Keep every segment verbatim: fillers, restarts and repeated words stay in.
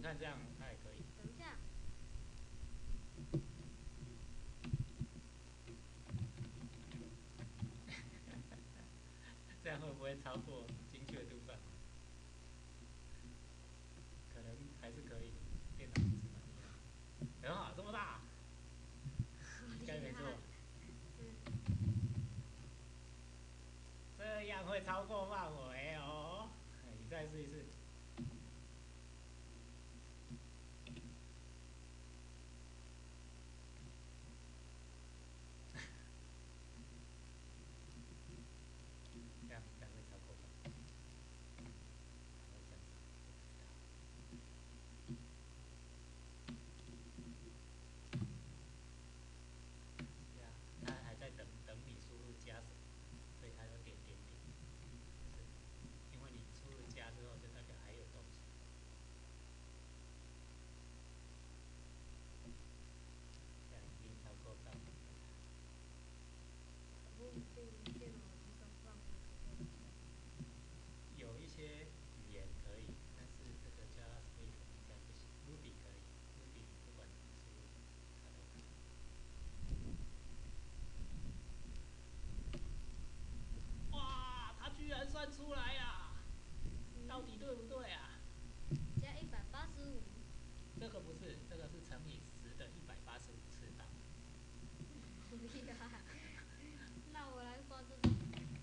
看这样它也可以。 等一下， 这样会不会超过精确度范围？可能还是可以，电脑不是蛮厉害。很好，这么大，应该没错。 嗯， 这样会超过范围哦。你再试一次。这样这样会超过范围。会这样子，对啊，它还在等等你输入加什么，所以它有点点点，就是因为你输入加之后，就代表还有东西。这样已经超过范围。 不一定电脑计算范围可以。 有一些语言可以，但是这个 JavaScript 应该不行。Ruby 可以，Ruby 不管怎么输入，它都可以。哇，它居然算出来呀！到底对不对啊？ 加一百八十五。 这个不是，这个是乘以十的一百八十五次方。 厉害。那我来画这种。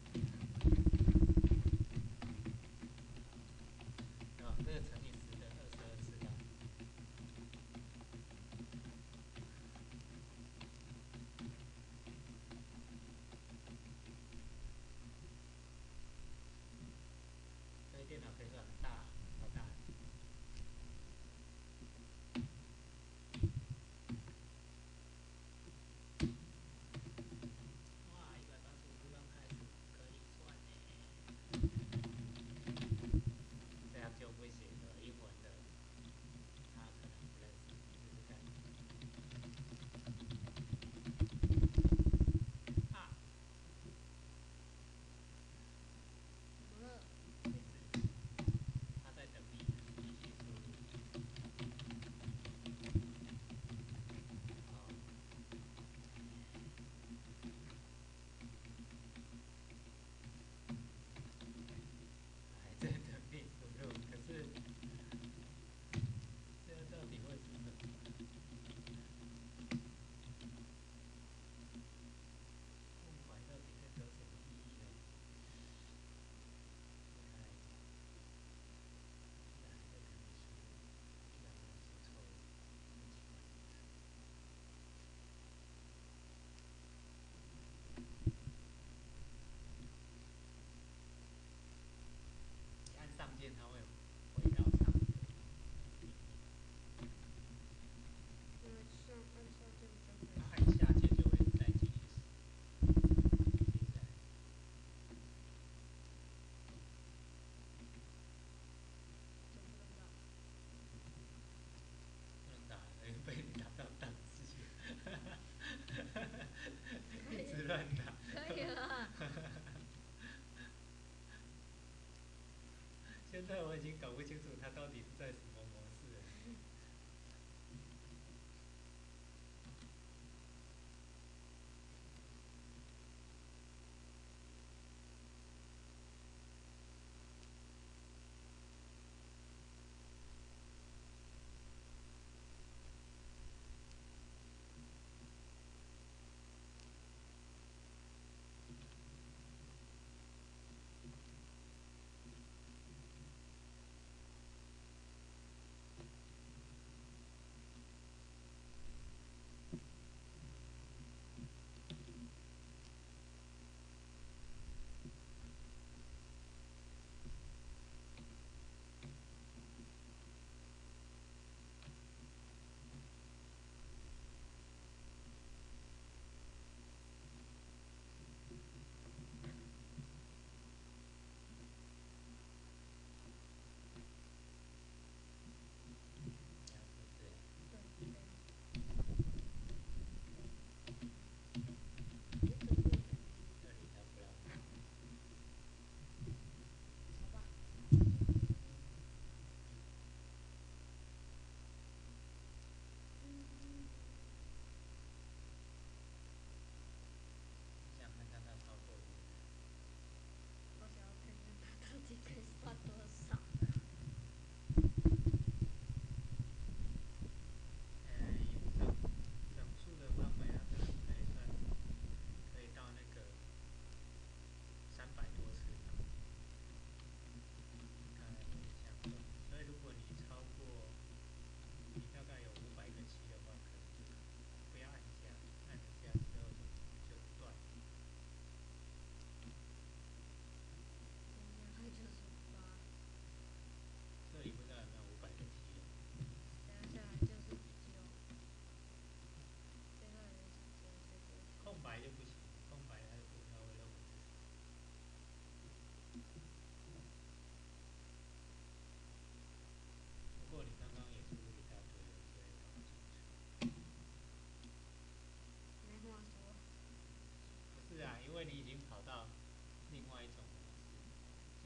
啊，这个乘以十的二十二次方。这电脑可以算很大，好大。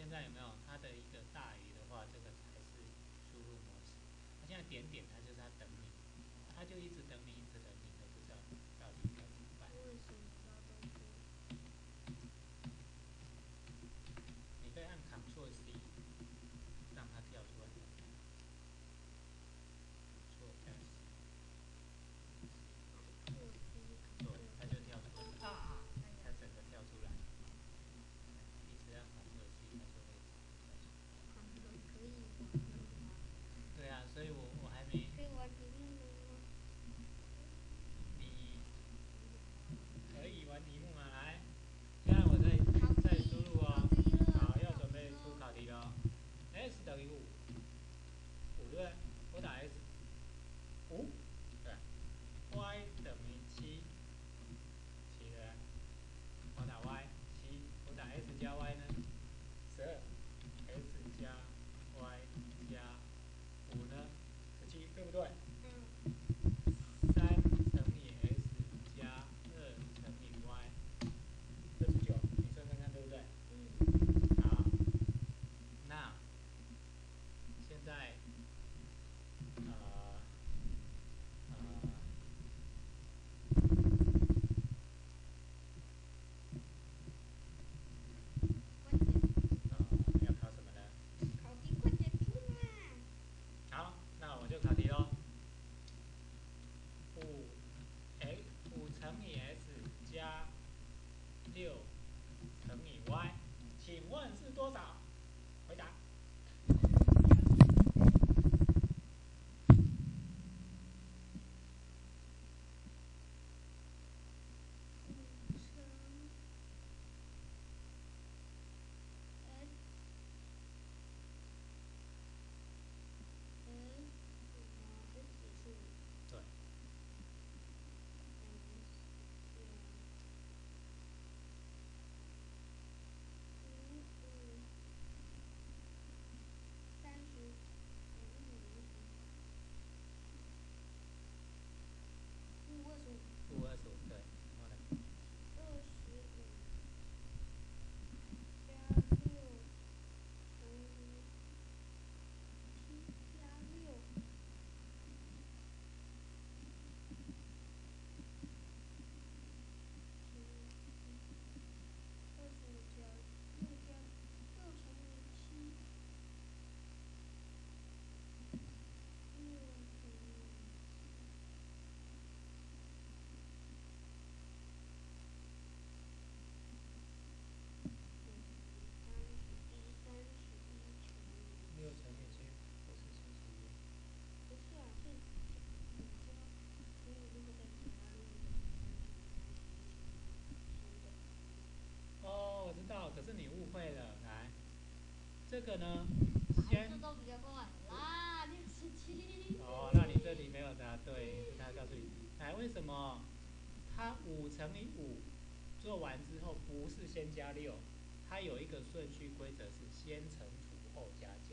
在有没有它的一个大于的话，这个才是输入模式。它现在点点，它就是它等你，它就一直等你，一直等你，都不知道到底该怎么办。 为什么它都不？ 你可以按 Ctrl C， 让它跳出来。Ctrl S， 对，它就跳出来啊，它整个跳出来。一直按 Ctrl C， 它就会跳出来。 可以玩。 对啊，所以我我还没。 可以玩屏幕吗？ 你可以玩题目吗？来，现在我在在输入哦。好，要准备出考题了。S 等于五，五对不对？我打 S， 五，对。Y 等于七，七对不对？我打 Y， 七。我打 S 加 Y 呢？十二。S 加 Y 加五呢？十七，对不对？ 嗯。 三乘以 S 加二乘以 Y， 二十九，你算算看对不对？ 嗯。 好，那现在呃呃快点。 呃要考什么呢？ 考题快点出嘛！ 好，那我就考题喽。五 x 五乘以 S 加六乘以 Y， 请问是多少？回答。对。 三十。五二十五。 五二十五，对。然后呢？ 二十五加六乘以七加六。二十五加六加六乘以七。六乘以三十一，三十一乘以。 六乘以七不是七十一。 不是啊，是五加乘以六再加六。 哦，我知道，可是你误会了。来，这个呢， 还先是都比较快啦，六十七。 哦，那你这里没有答对，是他告诉你，来，为什么它五乘以五做完之后不是先加六，它有一个顺序规则是先乘除后加减，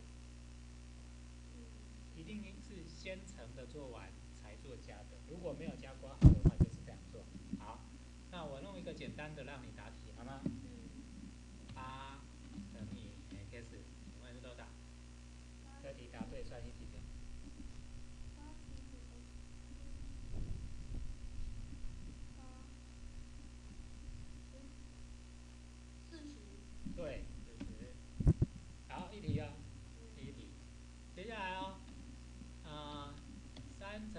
一定是先乘的做完才做加的，如果没有加括号的话就是这样做。好，那我弄一个简单的让你答题好吗？八乘以 x， 请问是多少？这题答对算一题的。 四十。 对，四十。好，一题啊，第一题。接下来哦，呃，三乘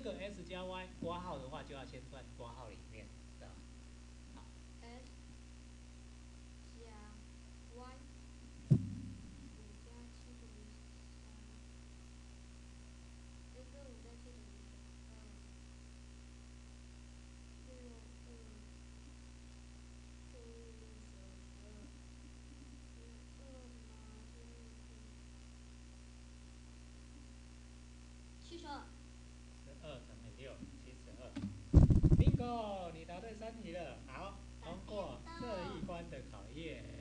个 s 加 y 括号的话，就要先算括号里面，知道吗？好， S 加 Y 五加七等于三，哎，这五加七等于二，六二乘以十二，十二嘛是七十二。 十二乘以六，七十二。bingo，你答对三题了，好，通过这一关的考验。